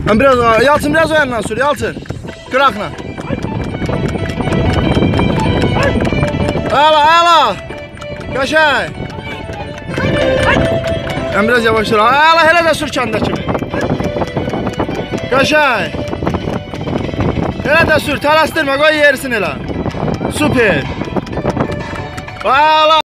Yalçın biraz o yandan sür, Yalçın. Kırakla. Ala. Kaşay. Ben biraz yavaş sür. Ala hele de sür kendine kimi. Kaşay. Hele de sür, tarastırma, koy yersin hele. Süper. Ala.